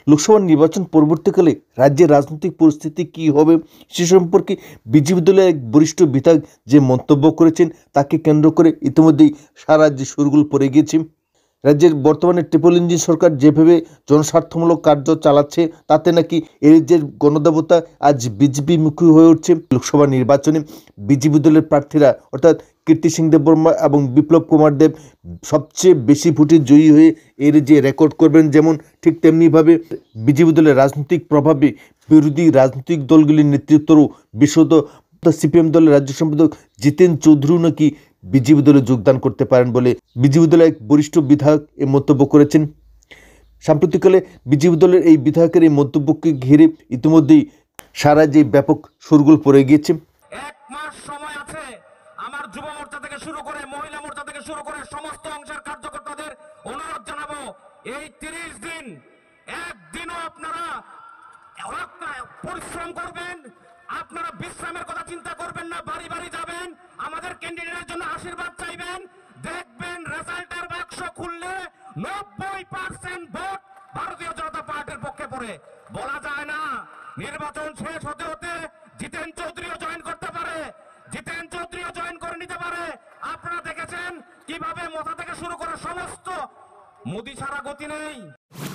লোকসভা নির্বাচন পরবর্তীকালে রাজ্যের রাজনৈতিক পরিস্থিতি কী হবে সে সম্পর্কে বিজেপি দলের এক বরিষ্ঠ বিধায়ক যে মন্তব্য করেছেন তাকে কেন্দ্র করে ইতিমধ্যেই সারা রাজ্যে শোরগোল পড়ে গিয়েছে। রাজ্যের বর্তমানে ট্রিপল ইঞ্জিন সরকার যেভাবে জনস্বার্থমূলক কার্য চালাচ্ছে তাতে নাকি এই রাজ্যের গণদেবতা আজ বিজেপি মুখী হয়ে উঠছে। লোকসভা নির্বাচনে বিজেপি দলের প্রার্থীরা অর্থাৎ কীর্তি সিং দেববর্মা এবং বিপ্লব কুমার দেব সবচেয়ে বেশি ভোটে জয়ী হয়ে এই রাজ্যে রেকর্ড করবেন, যেমন ঠিক তেমনিভাবে বিজেপি দলের রাজনৈতিক প্রভাবে বিরোধী রাজনৈতিক দলগুলির নেতৃত্বও বিশদ সিপিএম দলের রাজ্য সম্পাদক জিতেন চৌধুরী নাকি বিজেপি দলে যোগদান করতে পারেন বলে বিজেপি দলের এক বরিষ্ঠ বিধায়ক এই মন্তব্য করেছেন। সাম্প্রতিককালে বিজেপি দলের এই বিধায়কের এই মন্তব্যকে ঘিরে ইতিমধ্যেই সারা যে ব্যাপক শোরগোল পড়ে গিয়েছে। এক মাস সময় আছে, আমার যুব মোর্চা থেকে শুরু করে মহিলা মোর্চা থেকে শুরু করে সমস্ত অংশের কার্যকর্তাদের অনুরোধ জানাবো, এই 30 দিন একদিনও আপনারা পরিশ্রম করবেন, আপনারা বিশ্রামের কথা চিন্তা করবেন না, বাড়ি বাড়ি যাবেন, আমাদের ক্যান্ডিডেটের জন্য আশীর্বাদ চাইবেন। দেখবেন রেজাল্টের বাক্স খুললে 90% ভোট ভারতীয় জনতা পার্টির পক্ষে পড়ে। বলা যায় না নির্বাচন শেষ হতে হতে জিতেন চৌধুরীও জয়েন করতে পারে, জিতেন চৌধুরীও জয়েন করে নিতে পারে। আপনারা দেখেছেন কিভাবে মোথা থেকে শুরু করে সমস্ত মোদি ছাড়া গতি নেই।